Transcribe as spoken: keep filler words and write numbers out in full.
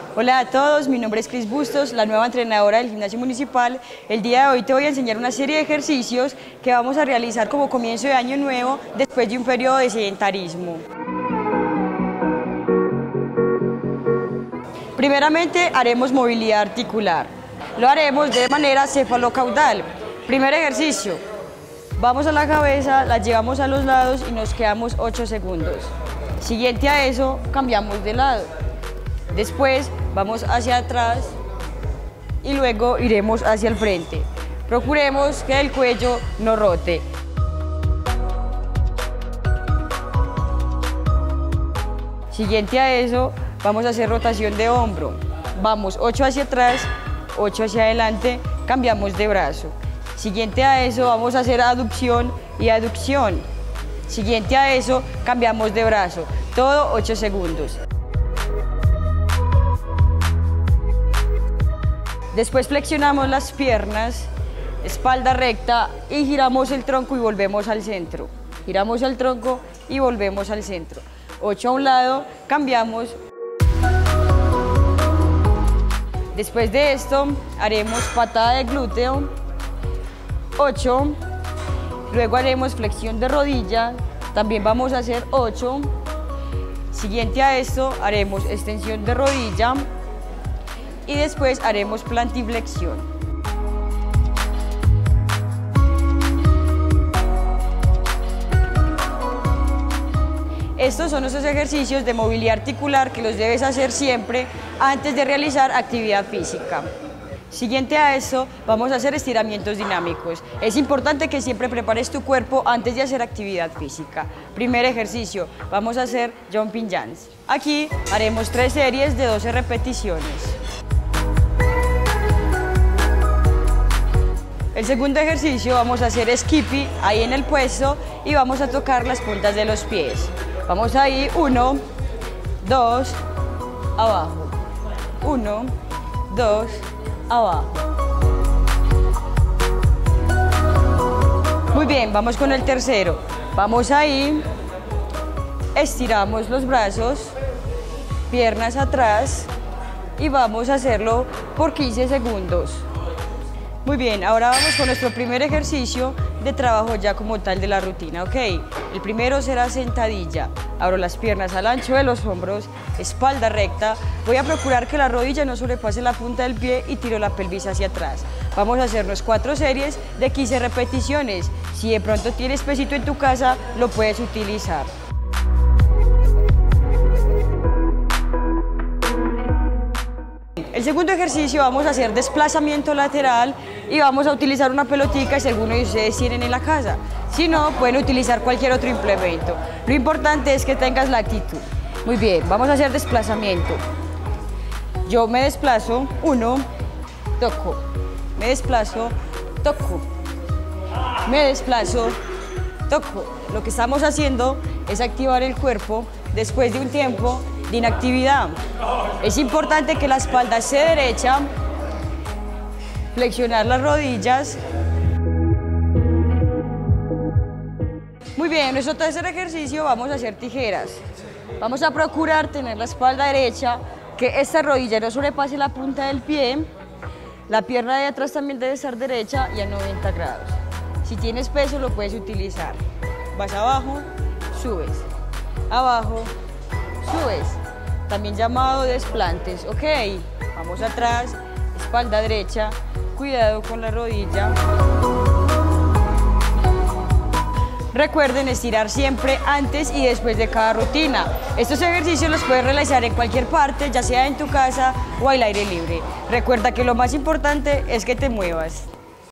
Hola a todos, mi nombre es Cris Bustos, la nueva entrenadora del Gimnasio Municipal. El día de hoy te voy a enseñar una serie de ejercicios que vamos a realizar como comienzo de año nuevo después de un periodo de sedentarismo. Primeramente haremos movilidad articular. Lo haremos de manera cefalocaudal. Primer ejercicio, vamos a la cabeza, la llevamos a los lados y nos quedamos ocho segundos. Siguiente a eso, cambiamos de lado. Después vamos hacia atrás y luego iremos hacia el frente. Procuremos que el cuello no rote. Siguiente a eso, vamos a hacer rotación de hombro. Vamos ocho hacia atrás, ocho hacia adelante, cambiamos de brazo. Siguiente a eso, vamos a hacer aducción y aducción. Siguiente a eso, cambiamos de brazo. Todo ocho segundos. Después flexionamos las piernas, espalda recta y giramos el tronco y volvemos al centro. Giramos el tronco y volvemos al centro. ocho a un lado, cambiamos. Después de esto, haremos patada de glúteo, ocho. Luego haremos flexión de rodilla, también vamos a hacer ocho. Siguiente a esto, haremos extensión de rodilla. Y después haremos plantiflexión. Estos son nuestros ejercicios de movilidad articular que los debes hacer siempre antes de realizar actividad física. Siguiente a eso, vamos a hacer estiramientos dinámicos. Es importante que siempre prepares tu cuerpo antes de hacer actividad física. Primer ejercicio, vamos a hacer jumping jacks. Aquí haremos tres series de doce repeticiones. El segundo ejercicio vamos a hacer skippy ahí en el puesto y vamos a tocar las puntas de los pies. Vamos ahí, uno, dos, abajo, uno, dos, abajo. Muy bien, vamos con el tercero. Vamos ahí, estiramos los brazos, piernas atrás y vamos a hacerlo por quince segundos. Muy bien, ahora vamos con nuestro primer ejercicio de trabajo ya como tal de la rutina, ¿ok? El primero será sentadilla. Abro las piernas al ancho de los hombros, espalda recta. Voy a procurar que la rodilla no sobrepase la punta del pie y tiro la pelvis hacia atrás. Vamos a hacernos cuatro series de quince repeticiones. Si de pronto tienes pesito en tu casa, lo puedes utilizar. El segundo ejercicio vamos a hacer desplazamiento lateral y vamos a utilizar una pelotica si alguno de ustedes tienen en la casa. Si no, pueden utilizar cualquier otro implemento. Lo importante es que tengas la actitud. Muy bien, vamos a hacer desplazamiento. Yo me desplazo, uno, toco, me desplazo, toco, me desplazo, toco. Lo que estamos haciendo es activar el cuerpo después de un tiempo de inactividad. Es importante que la espalda esté derecha, flexionar las rodillas. Muy bien, en nuestro tercer ejercicio vamos a hacer tijeras. Vamos a procurar tener la espalda derecha, que esta rodilla no sobrepase la punta del pie. La pierna de atrás también debe estar derecha y a noventa grados. Si tienes peso lo puedes utilizar. Vas abajo, subes, abajo, subes, también llamado desplantes, ok. Vamos atrás, espalda derecha, cuidado con la rodilla. Recuerden estirar siempre antes y después de cada rutina. Estos ejercicios los puedes realizar en cualquier parte, ya sea en tu casa o al aire libre. Recuerda que lo más importante es que te muevas.